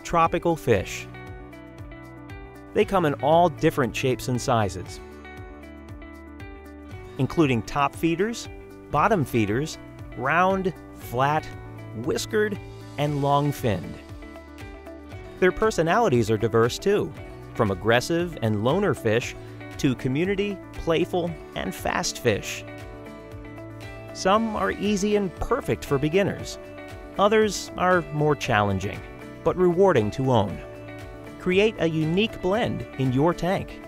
tropical fish. They come in all different shapes and sizes, including top feeders, bottom feeders, round, flat, whiskered, and long-finned. Their personalities are diverse too, from aggressive and loner fish to community, playful, and fast fish. Some are easy and perfect for beginners. Others are more challenging, but rewarding to own. Create a unique blend in your tank.